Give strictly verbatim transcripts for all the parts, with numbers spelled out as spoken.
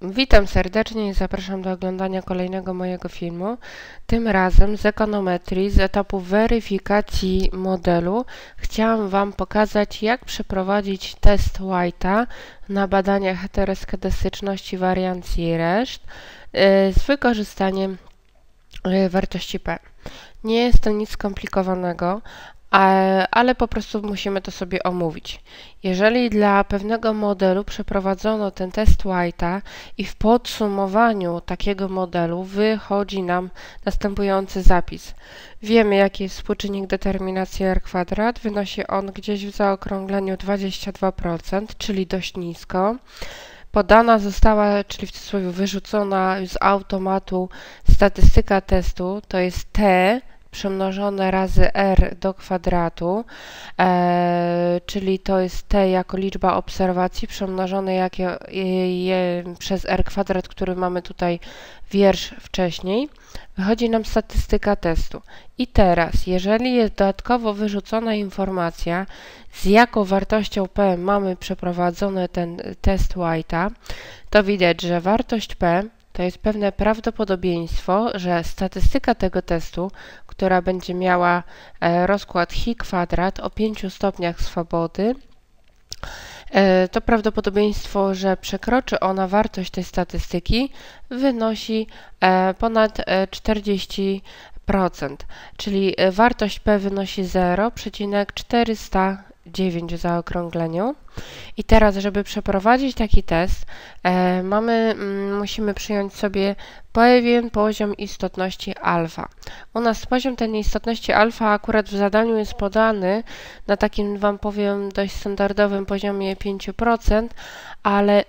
Witam serdecznie i zapraszam do oglądania kolejnego mojego filmu. Tym razem z ekonometrii, z etapu weryfikacji modelu chciałam Wam pokazać, jak przeprowadzić test White'a na badania heteroskedastyczności wariancji i reszt z wykorzystaniem wartości P. Nie jest to nic skomplikowanego, ale po prostu musimy to sobie omówić. Jeżeli dla pewnego modelu przeprowadzono ten test White'a i w podsumowaniu takiego modelu wychodzi nam następujący zapis. Wiemy, jaki jest współczynnik determinacji R kwadrat, wynosi on gdzieś w zaokrągleniu dwadzieścia dwa procent, czyli dość nisko. Podana została, czyli w cudzysłowie wyrzucona z automatu statystyka testu, to jest T przemnożone razy R do kwadratu, e, czyli to jest T jako liczba obserwacji przemnożone jak je, je, przez R kwadrat, który mamy tutaj wiersz wcześniej. Wychodzi nam statystyka testu. I teraz, jeżeli jest dodatkowo wyrzucona informacja, z jaką wartością P mamy przeprowadzony ten test White'a, to widać, że wartość P to jest pewne prawdopodobieństwo, że statystyka tego testu, która będzie miała rozkład chi kwadrat o pięciu stopniach swobody, to prawdopodobieństwo, że przekroczy ona wartość tej statystyki, wynosi ponad czterdzieści procent, czyli wartość P wynosi zero przecinek czterysta dziewięć w zaokrągleniu. I teraz, żeby przeprowadzić taki test, e, mamy, m, musimy przyjąć sobie pewien poziom istotności alfa. U nas poziom tej istotności alfa akurat w zadaniu jest podany na takim, Wam powiem, dość standardowym poziomie pięć procent, ale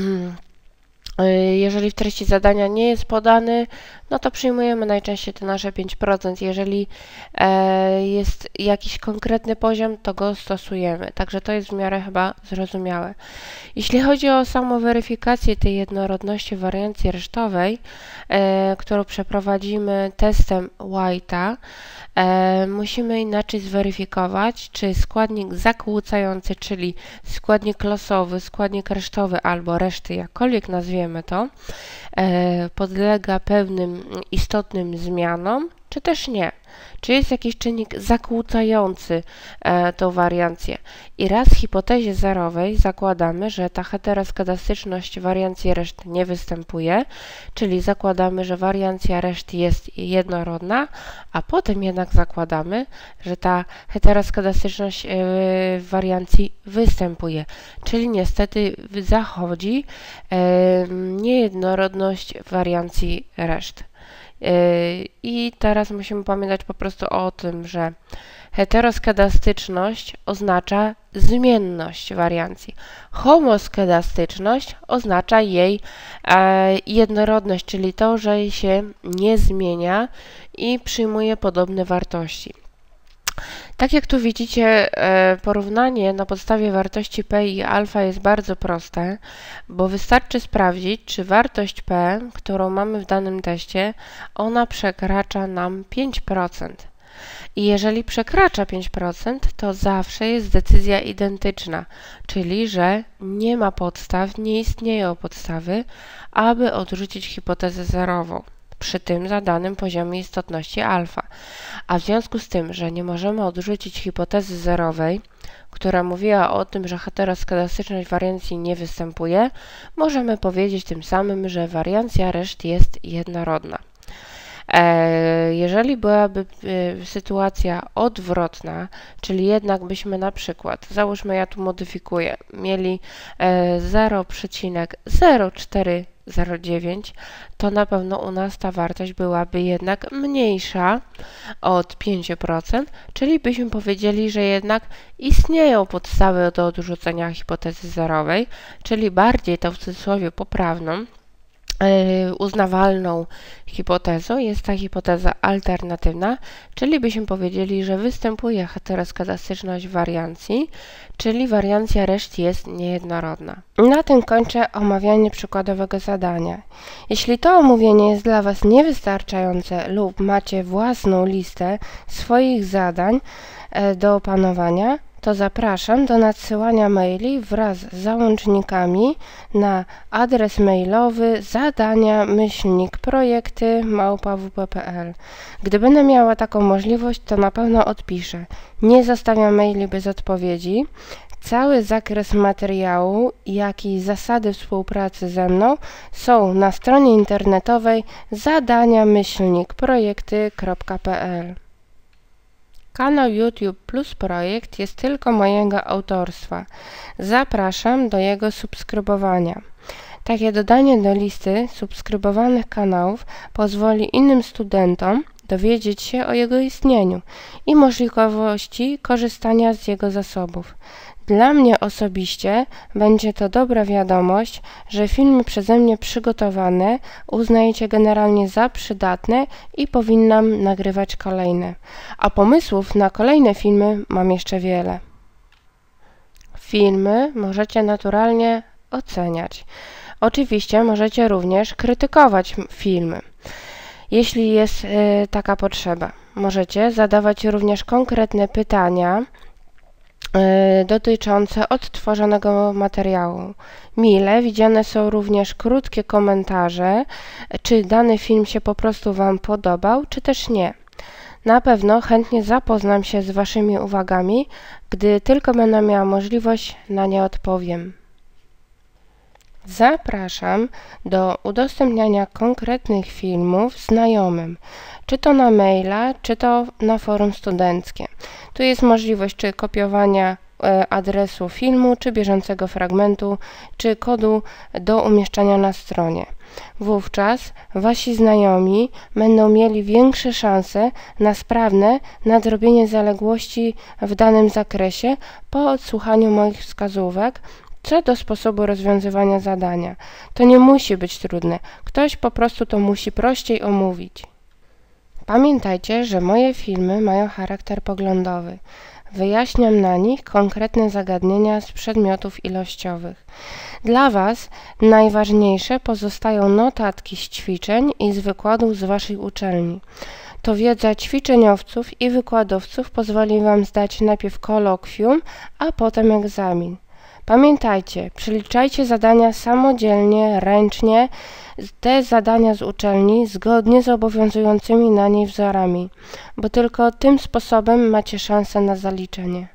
jeżeli w treści zadania nie jest podany, no to przyjmujemy najczęściej te nasze pięć procent. Jeżeli e, jest jakiś konkretny poziom, to go stosujemy. Także to jest w miarę chyba zrozumiałe. Jeśli chodzi o samą weryfikację tej jednorodności wariancji resztowej, e, którą przeprowadzimy testem White'a, e, musimy inaczej zweryfikować, czy składnik zakłócający, czyli składnik losowy, składnik resztowy albo reszty, jakkolwiek nazwiemy to, e, podlega pewnym istotnym zmianom, czy też nie. Czy jest jakiś czynnik zakłócający e, tą wariancję. I raz w hipotezie zerowej zakładamy, że ta heteroskedastyczność wariancji reszt nie występuje, czyli zakładamy, że wariancja reszt jest jednorodna, a potem jednak zakładamy, że ta heteroskedastyczność e, wariancji występuje, czyli niestety zachodzi e, niejednorodność wariancji reszt. I teraz musimy pamiętać po prostu o tym, że heteroskedastyczność oznacza zmienność wariancji. Homoskedastyczność oznacza jej jednorodność, czyli to, że się nie zmienia i przyjmuje podobne wartości. Tak jak tu widzicie, porównanie na podstawie wartości P i alfa jest bardzo proste, bo wystarczy sprawdzić, czy wartość P, którą mamy w danym teście, ona przekracza nam pięć procent. I jeżeli przekracza pięć procent, to zawsze jest decyzja identyczna, czyli że nie ma podstaw, nie istnieją podstawy, aby odrzucić hipotezę zerową przy tym zadanym poziomie istotności alfa. A w związku z tym, że nie możemy odrzucić hipotezy zerowej, która mówiła o tym, że heteroskedastyczność wariancji nie występuje, możemy powiedzieć tym samym, że wariancja reszt jest jednorodna. Jeżeli byłaby sytuacja odwrotna, czyli jednak byśmy na przykład, załóżmy, ja tu modyfikuję, mieli zero przecinek zero cztery zero dziewięć, to na pewno u nas ta wartość byłaby jednak mniejsza od pięć procent, czyli byśmy powiedzieli, że jednak istnieją podstawy do odrzucenia hipotezy zerowej, czyli bardziej tą w cudzysłowie poprawną, uznawalną hipotezą jest ta hipoteza alternatywna, czyli byśmy powiedzieli, że występuje heteroskedastyczność wariancji, czyli wariancja reszt jest niejednorodna. Na tym kończę omawianie przykładowego zadania. Jeśli to omówienie jest dla Was niewystarczające lub macie własną listę swoich zadań do opanowania, to zapraszam do nadsyłania maili wraz z załącznikami na adres mailowy zadania myślnik projekty małpa w p kropka p l. Gdy będę miała taką możliwość, to na pewno odpiszę. Nie zostawiam maili bez odpowiedzi. Cały zakres materiału, jak i zasady współpracy ze mną są na stronie internetowej zadania myślnik projekty kropka p l. Kanał YouTube Plus Projekt jest tylko mojego autorstwa. Zapraszam do jego subskrybowania. Takie dodanie do listy subskrybowanych kanałów pozwoli innym studentom dowiedzieć się o jego istnieniu i możliwości korzystania z jego zasobów. Dla mnie osobiście będzie to dobra wiadomość, że filmy przeze mnie przygotowane uznajecie generalnie za przydatne i powinnam nagrywać kolejne. A pomysłów na kolejne filmy mam jeszcze wiele. Filmy możecie naturalnie oceniać. Oczywiście możecie również krytykować filmy, jeśli jest y, taka potrzeba. Możecie zadawać również konkretne pytania dotyczące odtworzonego materiału. Mile widziane są również krótkie komentarze, czy dany film się po prostu Wam podobał, czy też nie. Na pewno chętnie zapoznam się z Waszymi uwagami, gdy tylko będę miała możliwość, na nie odpowiem. Zapraszam do udostępniania konkretnych filmów znajomym, czy to na maila, czy to na forum studenckie. Tu jest możliwość czy kopiowania e, adresu filmu, czy bieżącego fragmentu, czy kodu do umieszczania na stronie. Wówczas Wasi znajomi będą mieli większe szanse na sprawne nadrobienie zaległości w danym zakresie po odsłuchaniu moich wskazówek co do sposobu rozwiązywania zadania. To nie musi być trudne. Ktoś po prostu to musi prościej omówić. Pamiętajcie, że moje filmy mają charakter poglądowy. Wyjaśniam na nich konkretne zagadnienia z przedmiotów ilościowych. Dla Was najważniejsze pozostają notatki z ćwiczeń i z wykładów z Waszej uczelni. To wiedza ćwiczeniowców i wykładowców pozwoli Wam zdać najpierw kolokwium, a potem egzamin. Pamiętajcie, przeliczajcie zadania samodzielnie, ręcznie, te zadania z uczelni zgodnie z obowiązującymi na niej wzorami, bo tylko tym sposobem macie szansę na zaliczenie.